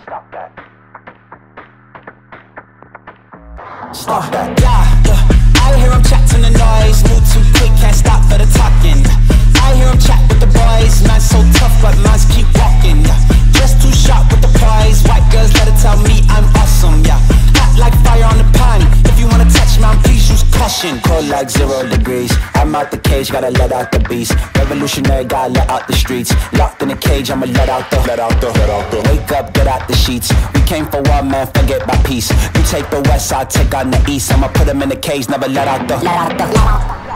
Stop that. Stop that. Yeah. I hear him chat to the noise. Move too quick, can't stop for the talking. I hear him chat with the boys. Man so tough, but mans keep walking. Just too sharp with the prize. White girls let it tell me I'm awesome. Yeah. Hot like fire on the pan. If you wanna touch man, please use caution. Cold like 0 degrees. I'm out the cage, gotta let out the beast. Revolutionary, gotta let out the streets. Locked in a cage, I'ma let out the. Wake up, get out the sheets. We came for one man, forget about peace. You take the west, I'll take on the east. I'ma put him in the cage, never let out the.